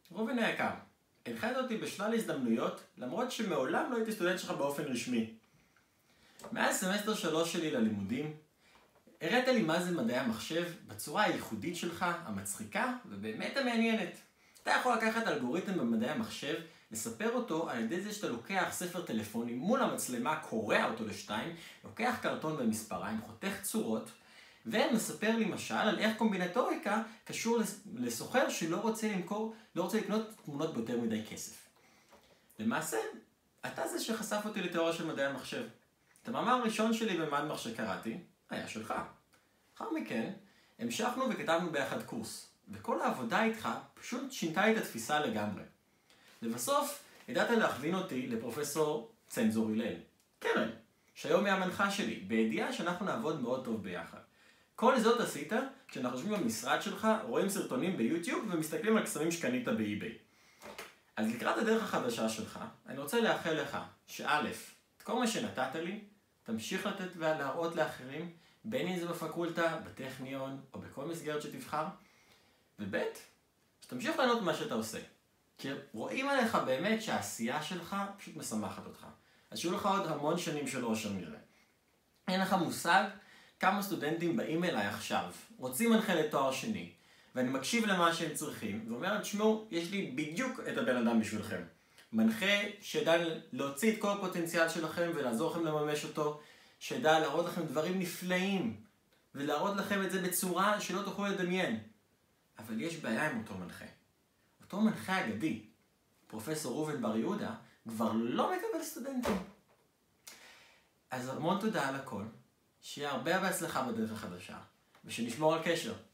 ראובן היקר, הנחית אותי בשלל הזדמנויות, למרות שמעולם לא הייתי סטודנט שלך באופן רשמי. מאז סמסטר 3 שלי ללימודים, הראת לי מה זה מדעי המחשב בצורה הייחודית שלך, המצחיקה ובאמת המעניינת. אתה יכול לקחת אלגוריתם במדעי המחשב, לספר אותו על ידי זה שאתה לוקח ספר טלפוני מול המצלמה, קורע אותו לשתיים, לוקח קרטון במספריים, חותך צורות, ומספר לי משל על איך קומבינטוריקה קשור לסוחר שלא רוצה לקנות תמונות ביותר מדי כסף. למעשה, אתה זה שחשף אותי לתיאוריה של מדעי המחשב. את המאמר הראשון שלי במדמח שקראתי היה שלך. אחר מכן, המשכנו וכתבנו ביחד קורס, וכל העבודה איתך פשוט שינתה לי את התפיסה לגמרי. לבסוף, ידעת להכווין אותי לפרופסור צנזור הלל, קרן, שהיום היא המנחה שלי, בידיעה שאנחנו נעבוד מאוד טוב ביחד. כל זאת עשית כשאנחנו יושבים במשרד שלך, רואים סרטונים ביוטיוב ומסתכלים על קסמים שקנית באי-ביי. אז לקראת הדרך החדשה שלך, אני רוצה לאחל לך שא', את כל מה שנתת לי, תמשיך לתת ולהראות לאחרים, בין אם זה בפקולטה, בטכניון או בכל מסגרת שתבחר, וב', שתמשיך לענות מה שאתה עושה. כי רואים עליך באמת שהעשייה שלך פשוט משמחת אותך. אז שיהיו לך עוד המון שנים של אושר מראה. אין לך מושג כמה סטודנטים באים אליי עכשיו, רוצים מנחה לתואר שני, ואני מקשיב למה שהם צריכים, ואומר, תשמעו, יש לי בדיוק את הבן אדם בשבילכם. מנחה שידע להוציא את כל הפוטנציאל שלכם ולעזור לכם לממש אותו, שידע להראות לכם דברים נפלאים, ולהראות לכם את זה בצורה שלא תוכלו לדמיין. אבל יש בעיה עם אותו מנחה. אותו מנחה אגדי, פרופסור ראובן בר יהודה, כבר לא מקבל סטודנטים. אז המון תודה על הכל, שיהיה הרבה בהצלחה בדרך החדשה, ושנשמור על קשר.